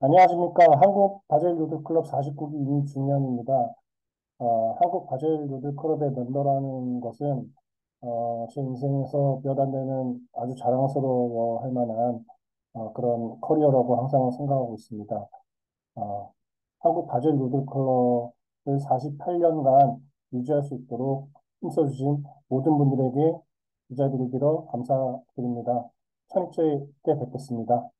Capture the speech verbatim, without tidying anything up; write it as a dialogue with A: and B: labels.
A: 안녕하십니까. 한국 바젤 로드클럽 사십구 기 임준현입니다. 어, 한국 바젤 로드클럽의 멤버라는 것은 어, 제 인생에서 몇 안 되는 아주 자랑스러워할 만한 어, 그런 커리어라고 항상 생각하고 있습니다. 어, 한국 바젤 로드클럽을 사십팔 년간 유지할 수 있도록 힘써주신 모든 분들에게 감사드리기로 감사드립니다. 천일째 때 뵙겠습니다.